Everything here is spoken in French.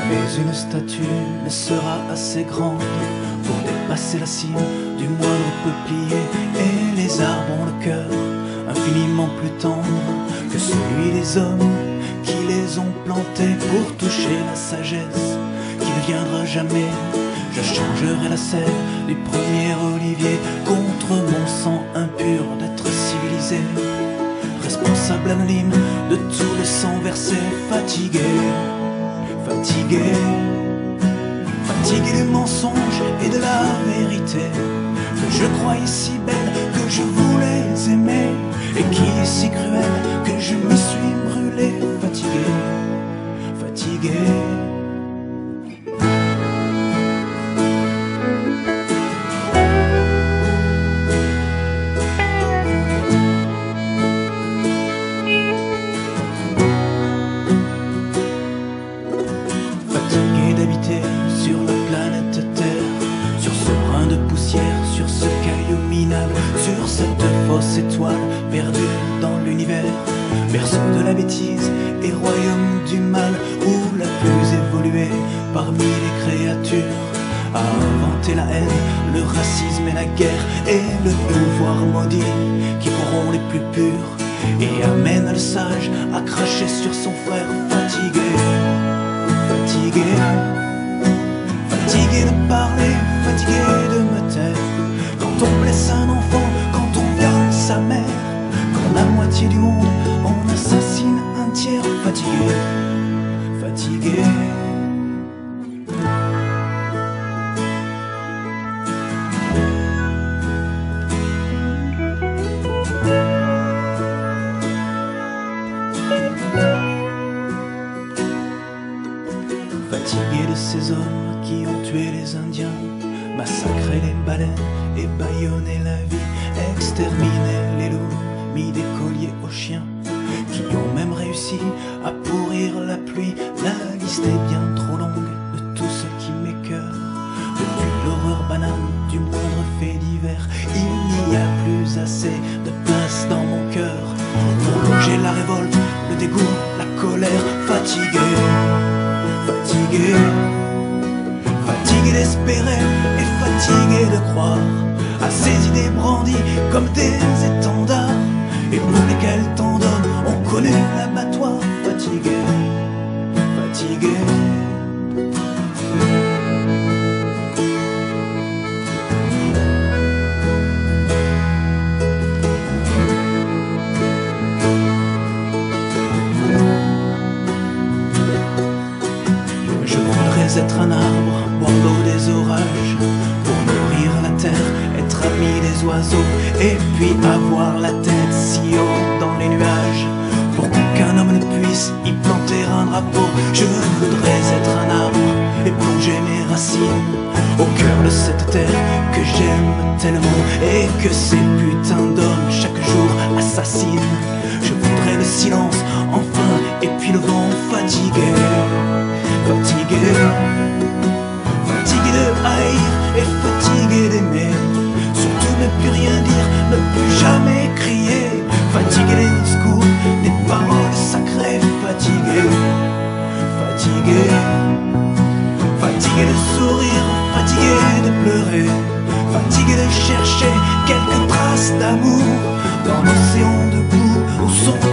Mais une statue ne sera assez grande pour dépasser la cime du moindre peuplier. Et les arbres ont le cœur infiniment plus tendre que celui des hommes qui les ont plantés. Pour toucher la sagesse qui ne viendra jamais, je changerai la sève du premier olivier contre mon sang impur d'être civilisé, responsable anonyme de tout le sang versé. Fatigué, fatigué, fatigué du mensonge et de la vérité que je croyais si belle, que je voulais aimer, et qui est si cruelle que je me suis brûlé. Fatigué, fatigué. Sur la planète Terre, sur ce brin de poussière, sur ce caillou minable, sur cette fausse étoile perdue dans l'univers, berceau de la bêtise et royaume du mal, où la plus évoluée parmi les créatures a inventé la haine, le racisme et la guerre, et le pouvoir maudit qui corrompt les plus purs et amène le sage à cracher sur son frère. Fatigué, fatigué, fatigué de parler, fatigué de me taire. Quand on blesse un enfant, quand on viole sa mère, quand la moitié du monde on assassine un tiers. Fatigué, fatigué. Fatigué de ces hommes qui ont tué les Indiens, massacré les baleines et bâillonné la vie, exterminé les loups, mis des colliers aux chiens, qui ont même réussi à pourrir la pluie. La liste est bien trop longue de tout ce qui m'écœure. Depuis l'horreur banale du moindre fait divers, il n'y a plus assez de place dans mon cœur pour loger la révolte, le dégoût, la colère. Fatigué, fatigué, fatigué d'espérer et fatigué de croire à ces idées brandies comme des étendards, et pour lesquelles tant d'hommes ont connu l'abattoir. Fatigué, fatigué. Être un arbre, boire l'eau des orages, pour nourrir la terre, être ami des oiseaux, et puis avoir la tête si haut dans les nuages, pour qu'aucun homme ne puisse y planter un drapeau. Je voudrais être un arbre et plonger mes racines au cœur de cette terre que j'aime tellement, et que ces putains d'hommes chaque jour assassinent. Je voudrais le silence, enfin, et puis le vent. Fatigué, fatigué, fatigué de haïr et fatigué d'aimer, surtout ne plus rien dire, ne plus jamais crier. Fatigué des discours, des paroles sacrées. Fatigué, fatigué, fatigué de sourire, fatigué de pleurer, fatigué de chercher quelques traces d'amour dans l'océan de boue où sont